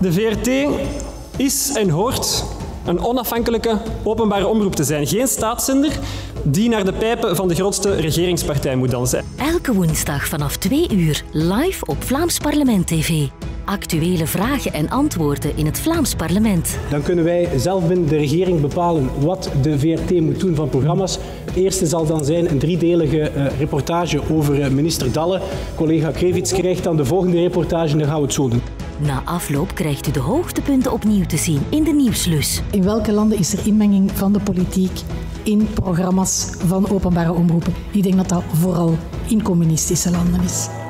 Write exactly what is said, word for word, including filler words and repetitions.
De V R T is en hoort een onafhankelijke openbare omroep te zijn. Geen staatszender die naar de pijpen van de grootste regeringspartij moet dansen. Elke woensdag vanaf twee uur live op Vlaams Parlement T V. Actuele vragen en antwoorden in het Vlaams Parlement. Dan kunnen wij zelf binnen de regering bepalen wat de V R T moet doen van programma's. Het eerste zal dan zijn een driedelige uh, reportage over uh, minister Dalle. Collega Krevits krijgt dan de volgende reportage en dan gaan we het zo doen. Na afloop krijgt u de hoogtepunten opnieuw te zien in de Nieuwslus. In welke landen is er inmenging van de politiek in programma's van openbare omroepen? Ik denk dat dat vooral in communistische landen is.